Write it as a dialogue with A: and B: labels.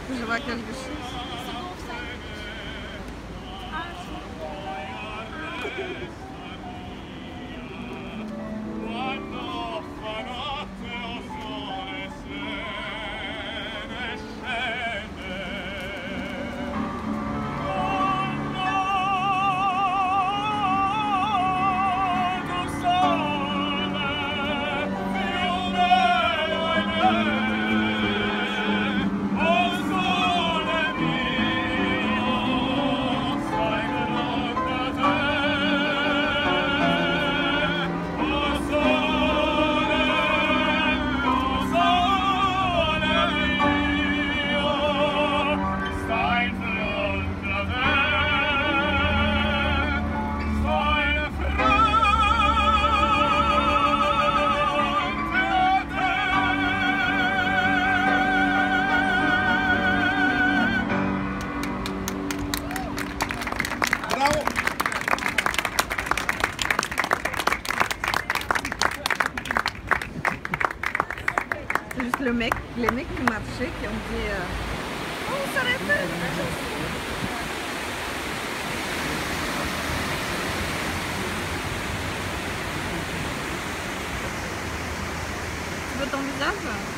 A: Je vois quelque chose.
B: Bravo!
A: C'est juste les mecs qui marchaient qui ont dit oh, ça répète! Tu veux ton visage?